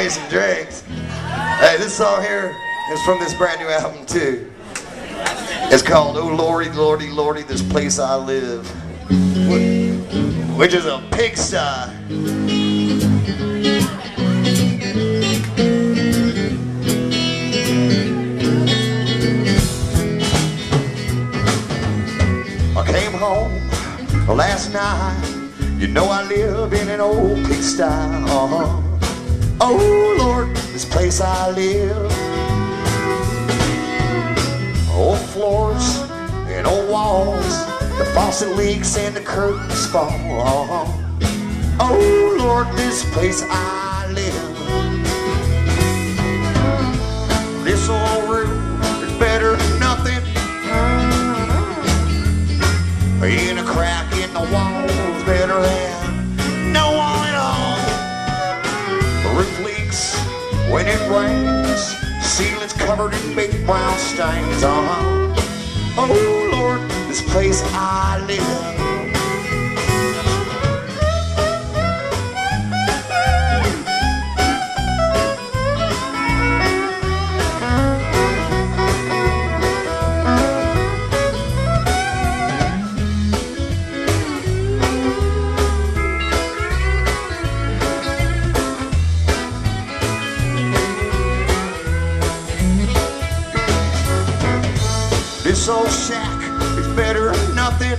me some drinks. Hey, this song here is from this brand new album too. It's called "Oh Lordy, Lordy, Lordy, This Place I Live," which is a pigsty. I came home last night. You know I live in an old pigsty. Oh Lord, this place I live. Old floors and old walls, the faucet leaks and the curtains fall. Oh Lord, this place I live. This old room is better than nothing. In a crack in the wall is better than no one at all. The roof leaks when it rains, ceiling's covered in big brown stains. Oh Lord, this place I live. This old shack is better than nothing.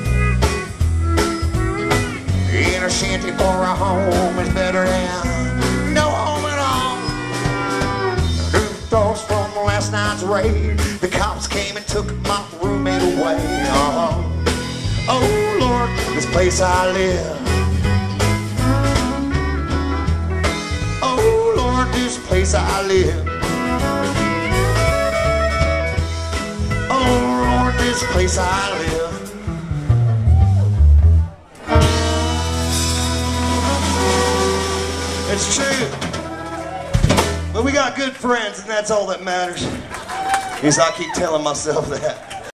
In a shanty for a home is better than no home at all. New thoughts from last night's raid. The cops came and took my roommate away. Oh Lord, this place I live. Oh Lord, this place I live. Oh Lord, this place I live. It's true. But we got good friends, and that's all that matters. At least I keep telling myself that.